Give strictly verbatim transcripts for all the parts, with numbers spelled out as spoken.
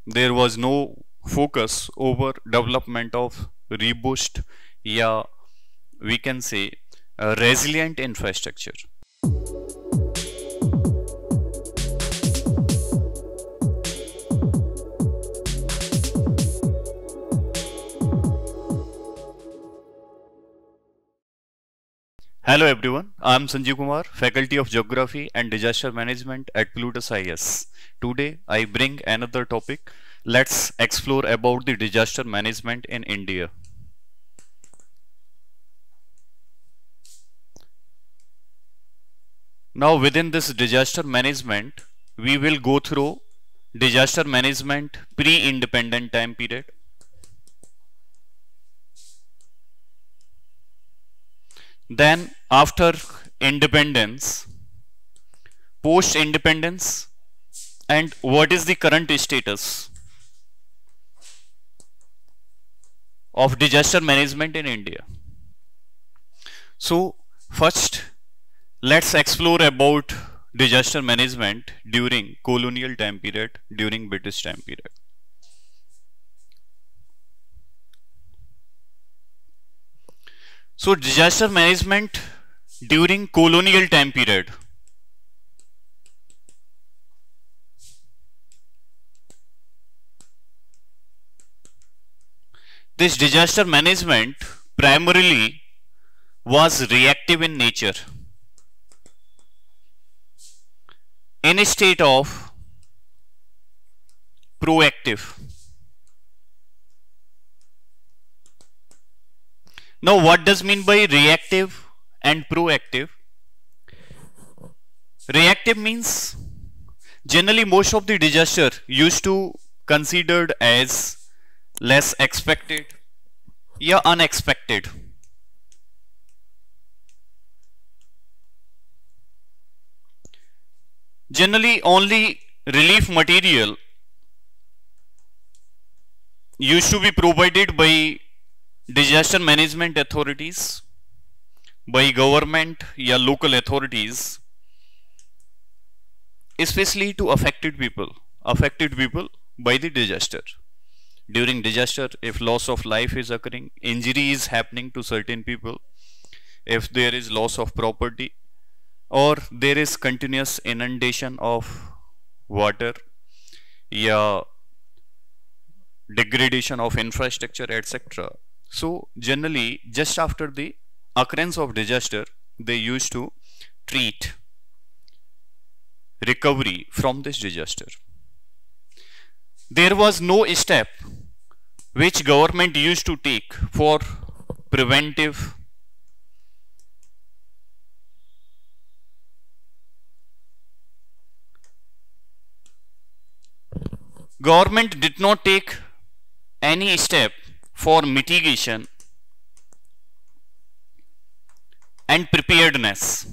there was no focus over development of robust, yeah, we can say a resilient infrastructure. Hello everyone, I am Sanjeev Kumar, Faculty of Geography and Disaster Management at Plutus I S. Today I bring another topic. Let's explore about the disaster management in India. Now within this disaster management, we will go through disaster management pre-independent time period, then after independence, post independence, and what is the current status of disaster management in India. So first let's explore about disaster management during colonial time period, during British time period. So disaster management during colonial time period. This disaster management primarily was reactive in nature, in a state of proactive. Now what does mean by reactive and proactive? Reactive means generally most of the disaster used to considered as less expected, yeah, unexpected. Generally only relief material used to be provided by disaster management authorities, by government, yeah, local authorities, especially to affected people, affected people by the disaster. During disaster, if loss of life is occurring, injury is happening to certain people, if there is loss of property, or there is continuous inundation of water, yeah, degradation of infrastructure, et cetera. So generally just after the occurrence of disaster, they used to treat recovery from this disaster. There was no step which government used to take for preventive government did not take any step for mitigation and preparedness.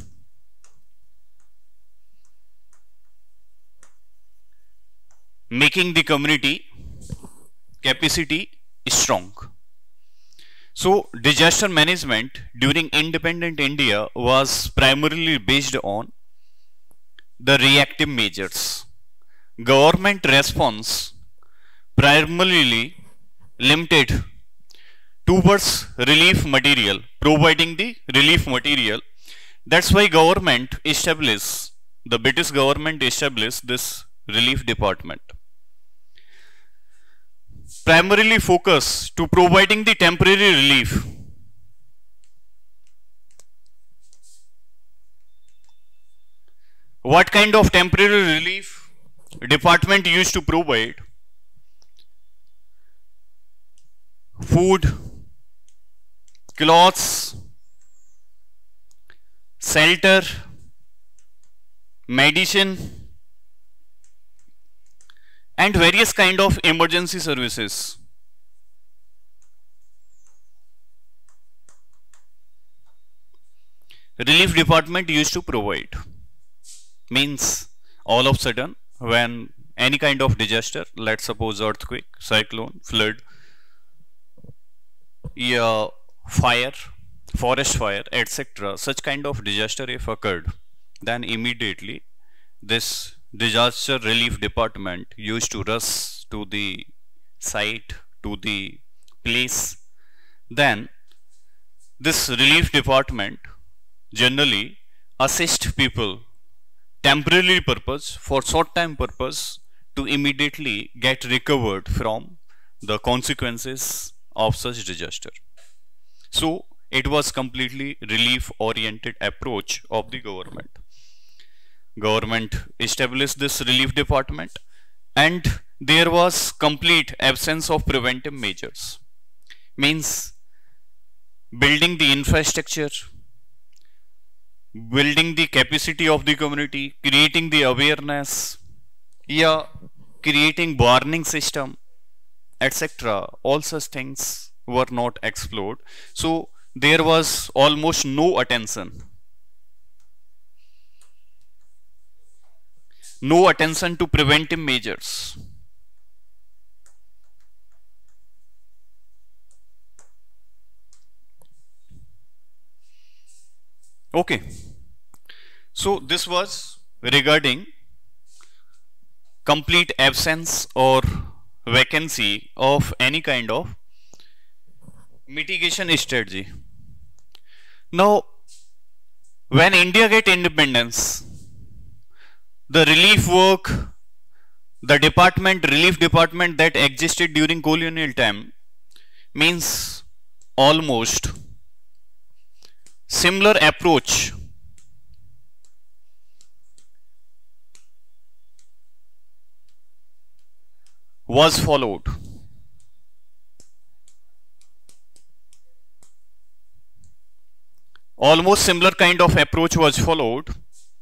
Making the community capacity strong. So disaster management during independent India was primarily based on the reactive measures. Government response primarily limited towards relief material, providing the relief material. That's why government established, the British government established this relief department, primarily focus to providing the temporary relief. What kind of temporary relief department used to provide? Food, clothes, shelter, medicine, and various kind of emergency services. Relief department used to provide. Means all of a sudden when any kind of disaster, let's suppose earthquake, cyclone, flood, yeah, fire, forest fire, et cetera, such kind of disaster if occurred, then immediately this disaster relief department used to rush to the site, to the place, then this relief department generally assist people temporary purpose, for short time purpose, to immediately get recovered from the consequences of such disaster. So it was completely relief oriented approach of the government. Government established this relief department, and there was complete absence of preventive measures. Means building the infrastructure, building the capacity of the community, creating the awareness, yeah, creating warning system, et cetera. All such things were not explored. So there was almost no attention. No attention to preventive measures. Okay. So this was regarding complete absence or vacancy of any kind of mitigation strategy. Now, when India get independence, the relief work, the department, relief department that existed during colonial time, means almost similar approach was followed. Almost similar kind of approach was followed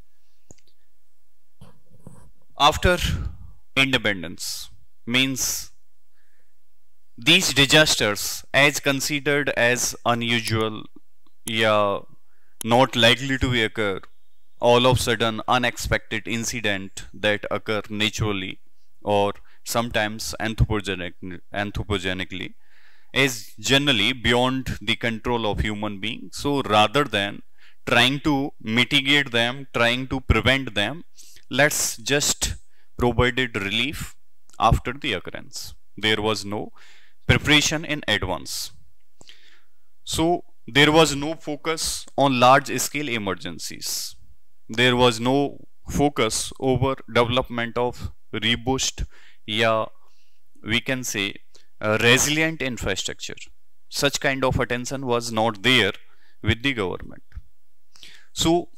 after independence. Means these disasters, as considered as unusual, yeah, not likely to occur, all of sudden unexpected incident that occur naturally or sometimes anthropogenic, anthropogenically, is generally beyond the control of human beings. So rather than trying to mitigate them, trying to prevent them, let's just provided relief after the occurrence. There was no preparation in advance. So there was no focus on large scale emergencies. There was no focus over development of robust, yeah, we can say a resilient infrastructure. Such kind of attention was not there with the government. So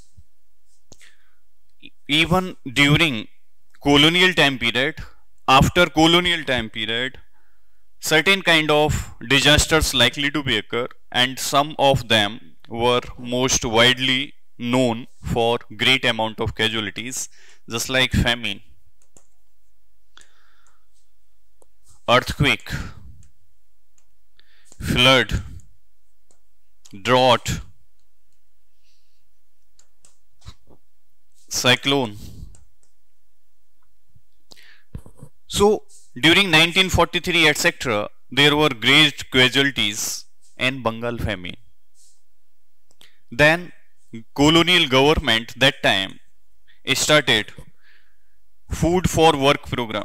even during colonial time period, after colonial time period, certain kind of disasters likely to be occur, and some of them were most widely known for great amount of casualties, just like famine, earthquake, flood, drought, cyclone. So during nineteen forty-three, et cetera, there were great casualties in Bengal famine. Then colonial government that time started food for work program.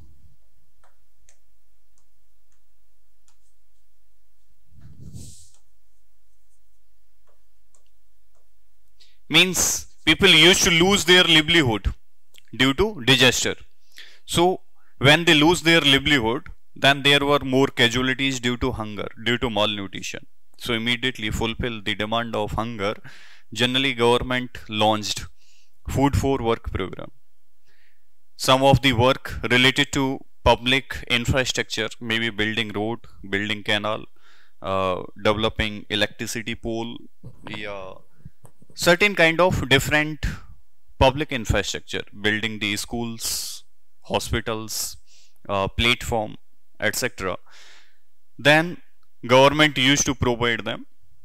Means people used to lose their livelihood due to disaster. So when they lose their livelihood, then there were more casualties due to hunger, due to malnutrition. So immediately fulfill the demand of hunger, generally government launched food for work program. Some of the work related to public infrastructure, maybe building road, building canal, uh, developing electricity pole, yeah, certain kind of different public infrastructure, building the schools, hospitals, uh, platform, et cetera. Then government used to provide them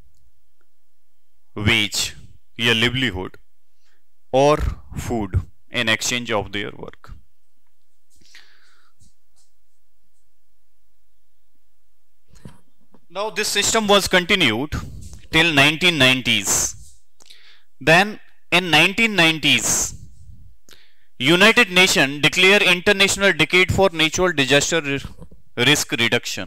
wage, a livelihood, or food in exchange of their work. Now this system was continued till nineteen nineties. Then in nineteen nineties, United Nations declare International Decade for Natural Disaster Risk Reduction.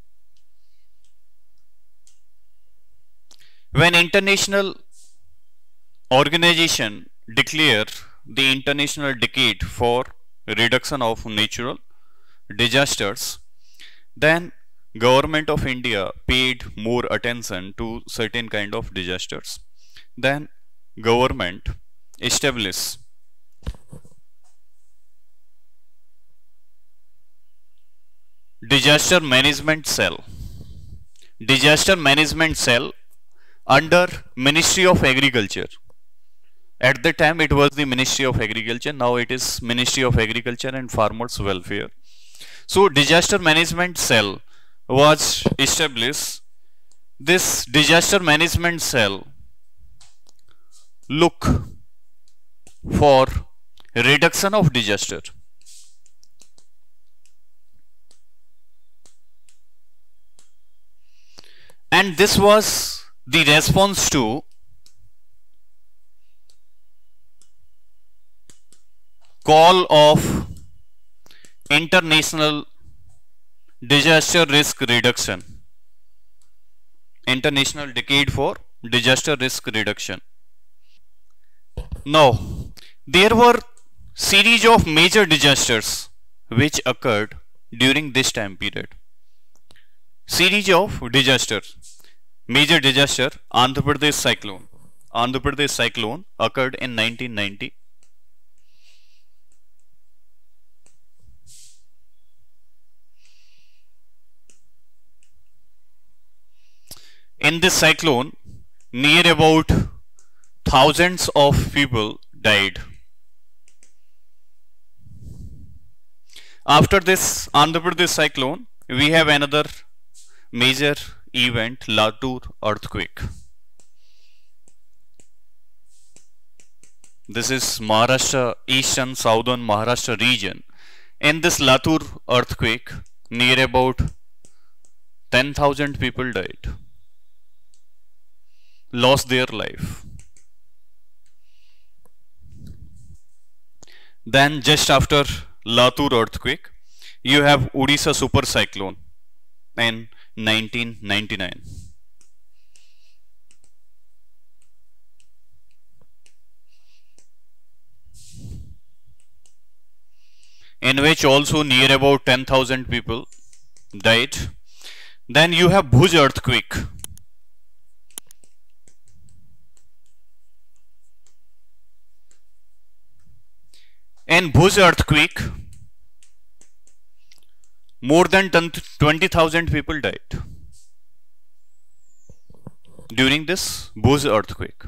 When international organization declare the International Decade for Reduction of Natural Disasters, then Government of India paid more attention to certain kind of disasters. Then government established Disaster Management Cell. Disaster Management Cell under Ministry of Agriculture. At the time it was the Ministry of Agriculture, now it is Ministry of Agriculture and Farmers Welfare. So Disaster Management Cell was established. This Disaster Management Cell look for reduction of disaster. And this was the response to call of International Disaster Risk Reduction. International Decade for Disaster Risk Reduction. Now, there were series of major disasters which occurred during this time period. Series of disasters. Major disaster, Andhra Pradesh cyclone. Andhra Pradesh cyclone occurred in nineteen ninety. In this cyclone, near about thousands of people died. After this Andhra Pradesh cyclone, we have another major event, Latur earthquake. This is Maharashtra, eastern southern Maharashtra region. In this Latur earthquake, near about ten thousand people died, lost their life. Then just after Latur earthquake, you have Odisha super cyclone in nineteen ninety-nine. In which also near about ten thousand people died. Then you have Bhuj earthquake. In Bhuj earthquake, more than twenty thousand people died during this Bhuj earthquake.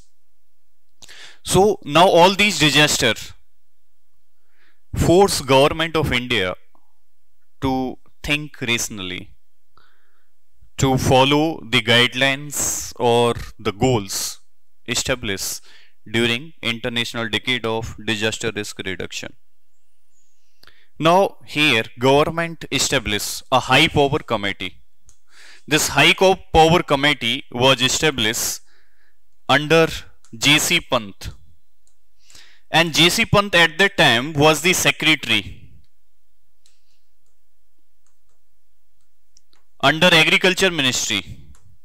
So now all these disasters force government of India to think rationally, to follow the guidelines or the goals established during International Decade of Disaster Risk Reduction. Now here government established a high power committee. This high power committee was established under J C Pant, and J C Pant at that time was the secretary under Agriculture Ministry.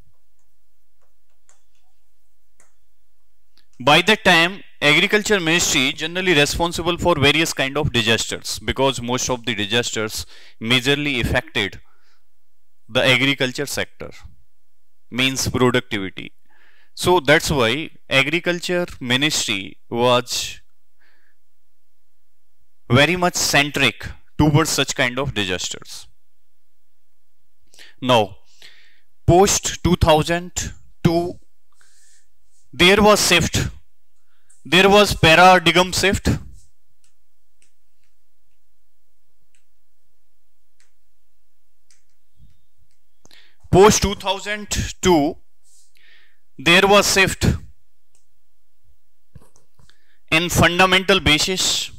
By that time, Agriculture Ministry generally responsible for various kind of disasters, because most of the disasters majorly affected the agriculture sector, means productivity. So that's why Agriculture Ministry was very much centric towards such kind of disasters. Now, post two thousand two, there was shift. There was paradigm shift. Post two thousand two, there was shift in fundamental basis.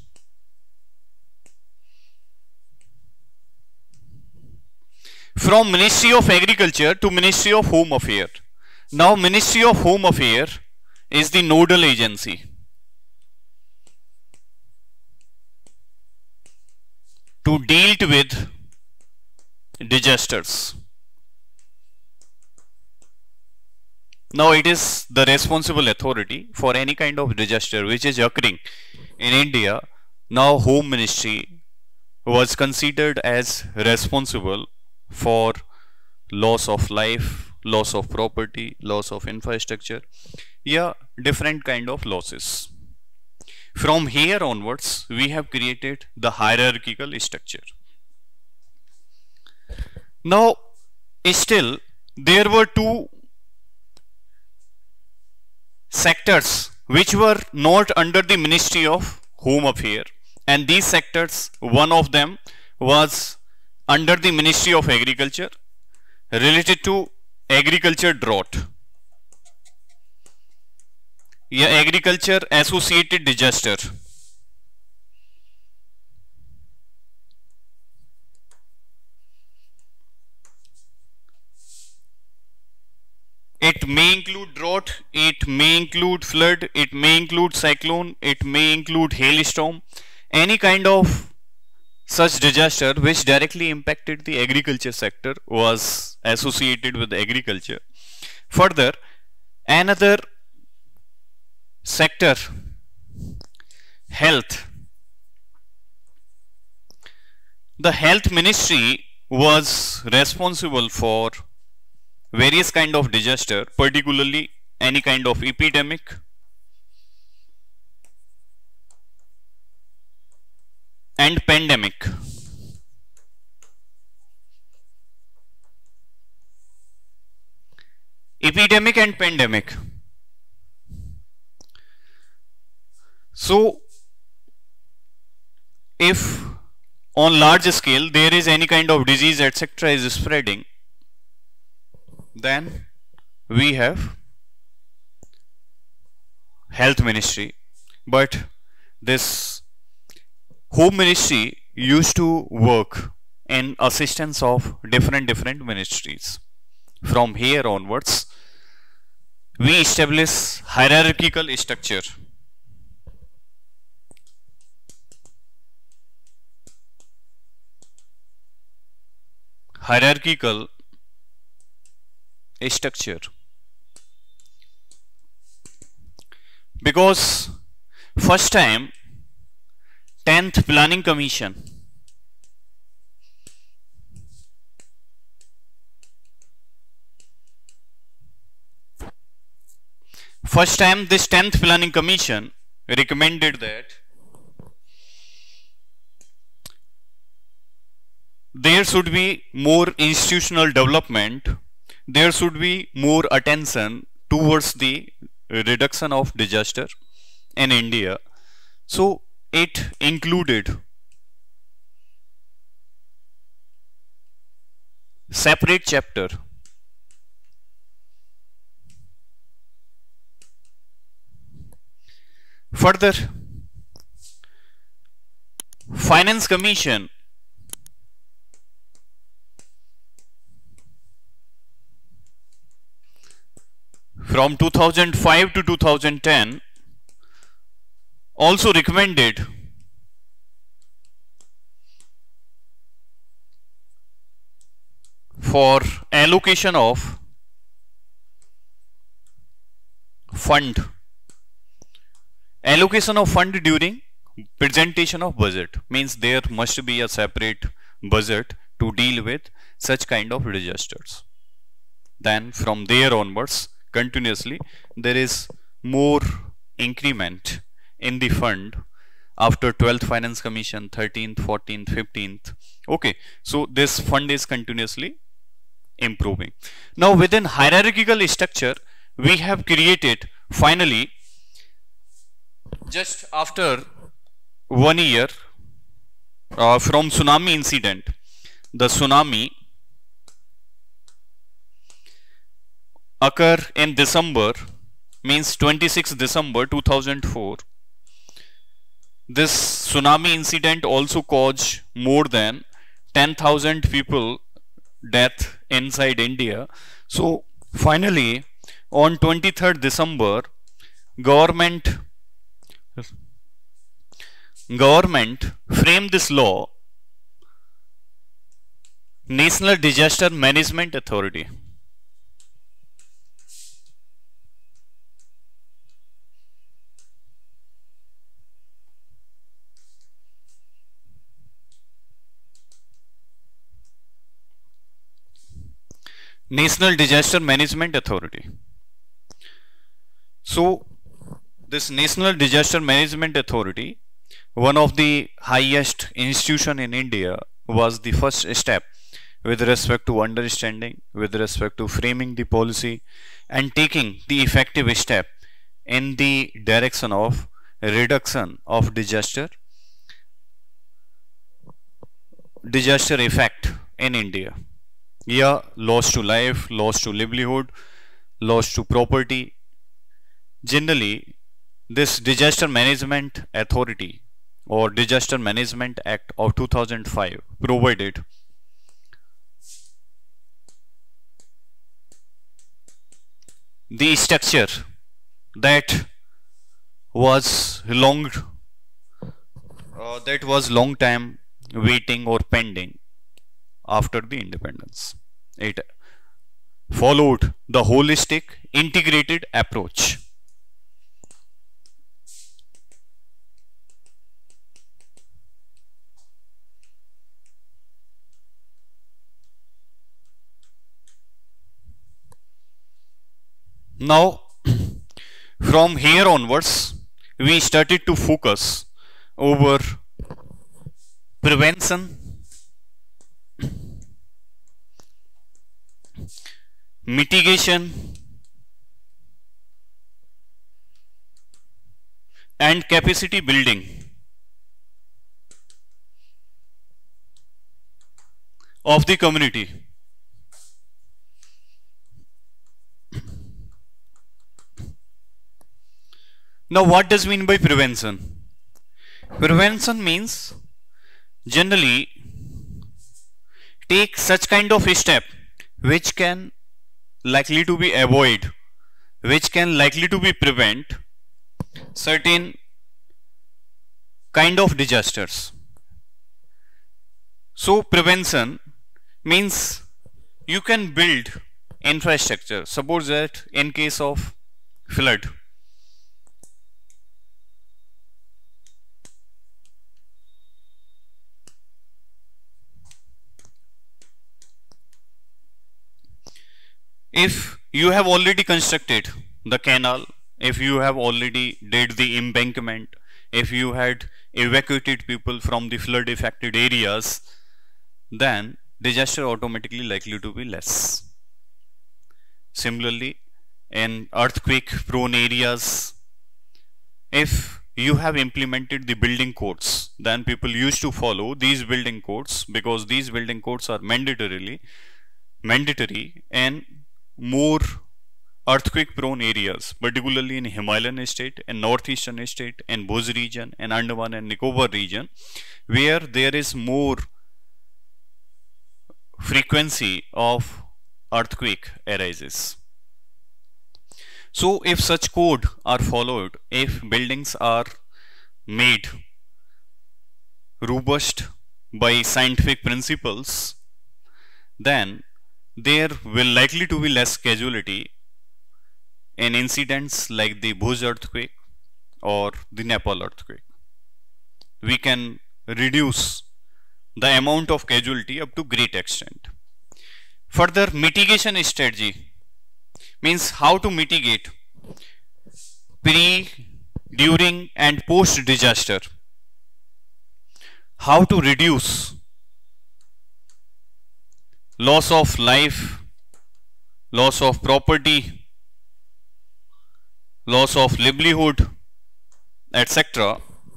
From Ministry of Agriculture to Ministry of Home Affairs. Now Ministry of Home Affairs is the nodal agency. to deal with disasters. Now it is the responsible authority for any kind of disaster which is occurring in India. Now Home Ministry was considered as responsible for loss of life, loss of property, loss of infrastructure, yeah, different kind of losses. From here onwards, we have created the hierarchical structure. Now, still, there were two sectors which were not under the Ministry of Home Affairs, and these sectors, one of them was under the Ministry of Agriculture, related to agriculture drought, या agriculture associated disaster. It may include drought, it may include flood, it may include cyclone, it may include hailstorm, any kind of such disaster which directly impacted the agriculture sector was associated with agriculture. Further, another sector, health. The health ministry was responsible for various kind of disaster, particularly any kind of epidemic, and pandemic. Epidemic and pandemic. So, if on large scale there is any kind of disease et cetera is spreading, then we have health ministry. But this Home Ministry used to work in assistance of different different ministries. From here onwards, we establish hierarchical structure. Hierarchical structure. Because first time tenth Planning Commission first time this tenth Planning Commission recommended that there should be more institutional development, there should be more attention towards the reduction of disaster in India. So it included separate chapter further. Finance Commission from two thousand five to two thousand ten also recommended for allocation of fund allocation of fund during presentation of budget, means there must be a separate budget to deal with such kind of disasters. Then from there onwards, continuously there is more increment in the fund after twelfth Finance Commission, thirteenth, fourteenth, fifteenth. Okay, so this fund is continuously improving. Now within hierarchical structure, we have created finally, just after one year uh, from tsunami incident, the tsunami occur in December, means twenty-sixth December two thousand four. This tsunami incident also caused more than ten thousand people death inside India. So finally on twenty-third December, government government framed this law National Disaster Management Authority. National Disaster Management Authority. So, this National Disaster Management Authority, one of the highest institution in India, was the first step with respect to understanding, with respect to framing the policy and taking the effective step in the direction of reduction of disaster disaster effect in India. Yeah, loss to life, loss to livelihood, loss to property. Generally, this Disaster Management Authority or Disaster Management Act of two thousand five provided the structure that was long uh, that was long time waiting or pending after the independence. It followed the holistic integrated approach. Now, from here onwards, we started to focus over prevention, mitigation, and capacity building of the community. Now, what does mean by prevention? Prevention means generally take such kind of a step which can likely to be avoid, which can likely to be prevent certain kind of disasters. So prevention means you can build infrastructure. Suppose that in case of flood, if you have already constructed the canal, if you have already did the embankment, if you had evacuated people from the flood affected areas, then disaster automatically likely to be less. Similarly, in earthquake prone areas, if you have implemented the building codes, then people used to follow these building codes because these building codes are mandatorily mandatory and more earthquake prone areas, particularly in Himalayan state and northeastern state and Bhuj region and Andaman and Nicobar region, where there is more frequency of earthquake arises. So if such code are followed, if buildings are made robust by scientific principles, then there will likely to be less casualty in incidents like the Bhuj earthquake or the Nepal earthquake. We can reduce the amount of casualty up to great extent. Further, mitigation strategy means how to mitigate pre, during and post disaster. How to reduce loss of life, loss of property, loss of livelihood, et cetera.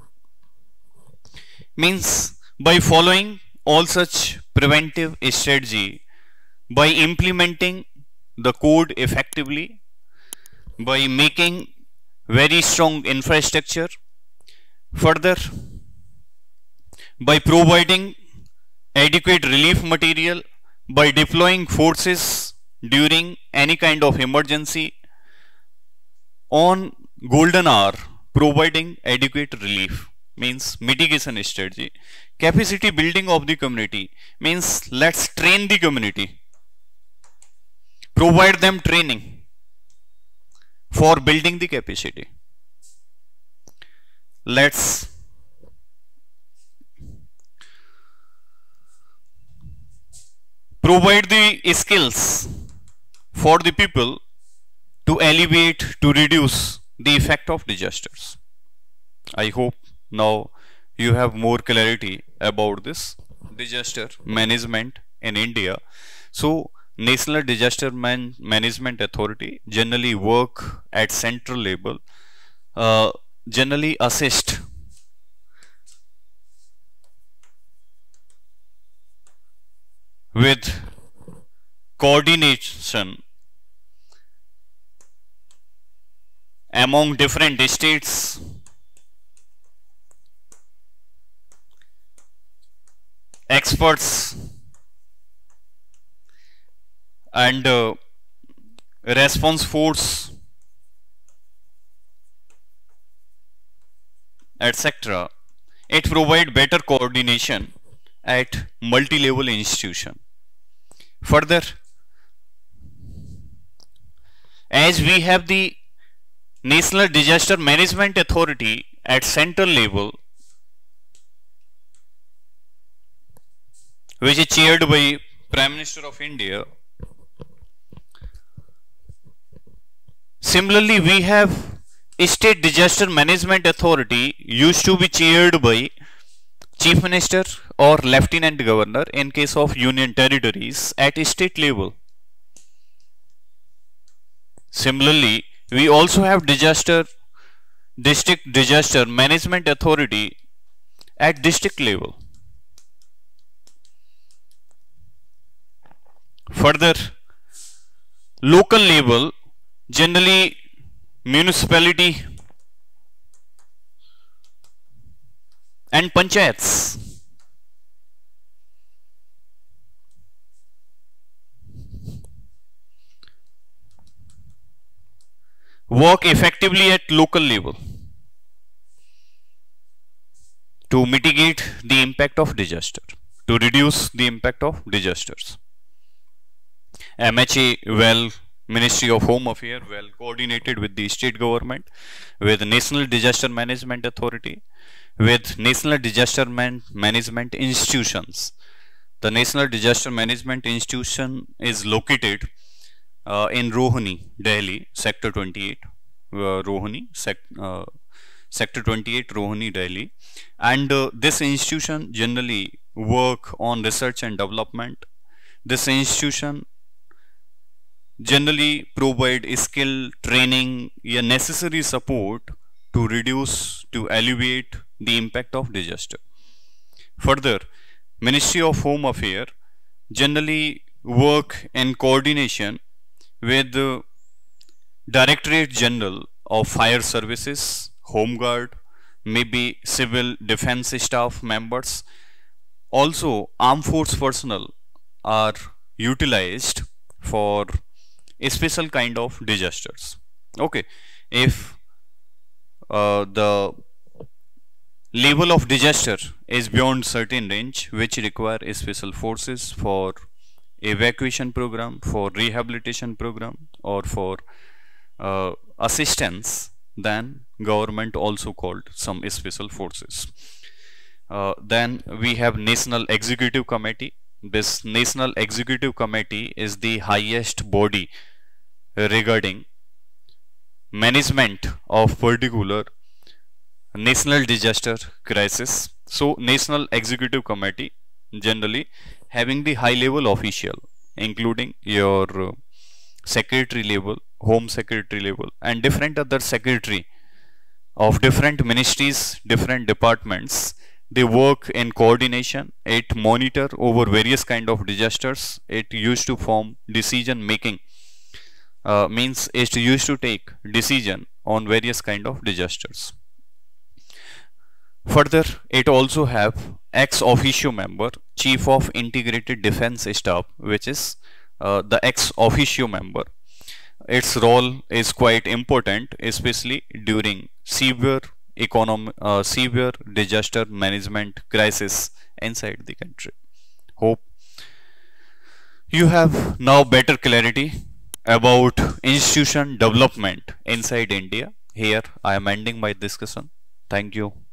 Means by following all such preventive strategy, by implementing the code effectively, by making very strong infrastructure, further by providing adequate relief material, by deploying forces during any kind of emergency, on golden hour providing adequate relief, means mitigation strategy Capacity building of the community means let's train the community, provide them training for building the capacity. Let's provide the skills for the people to alleviate, to reduce the effect of disasters. I hope now you have more clarity about this disaster management in India. So National Disaster Man Management Authority generally work at central level, uh, generally assist with coordination among different states, experts and uh, response force, et cetera. It provides better coordination at multi-level institution. Further, as we have the National Disaster Management Authority at central level, which is chaired by Prime Minister of India. Similarly, we have State Disaster Management Authority used to be chaired by Chief Minister or Lieutenant Governor in case of Union Territories at state level. Similarly, we also have disaster District Disaster Management Authority at district level. Further, local level, generally municipality and panchayats. Work effectively at local level to mitigate the impact of disaster, to reduce the impact of disasters. M H A, well, Ministry of Home Affairs, well coordinated with the state government, with National Disaster Management Authority, with National Disaster Man Management Institutions. The National Disaster Management Institution is located uh, in Rohini, Delhi, Sector twenty-eight, uh, Rohini, sec uh, Sector twenty-eight, Rohini, Delhi. And uh, this institution generally work on research and development. This institution generally provide skill training, a necessary support to reduce, to alleviate the impact of disaster. Further, Ministry of Home Affairs generally work in coordination with the Directorate General of Fire Services, Home Guard, maybe civil defense staff members. Also, armed force personnel are utilized for a special kind of disasters. Okay, if uh, the level of disaster is beyond certain range, which require a special forces for evacuation program, for rehabilitation program, or for uh, assistance, then government also called some special forces. Uh, then we have National Executive Committee. This National Executive Committee is the highest body regarding management of particular national disaster crisis. So National Executive Committee generally having the high level official, including your uh, secretary level, home secretary level, and different other secretary of different ministries, different departments. They work in coordination. It monitor over various kind of disasters. It used to form decision making, uh, means it used to take decision on various kind of disasters. Further, it also have ex officio member, Chief of Integrated Defense Staff, which is uh, the ex officio member. Its role is quite important, especially during severe economic, uh, severe disaster management crisis inside the country. Hope you have now better clarity about institution development inside India. Here I am ending my discussion. Thank you.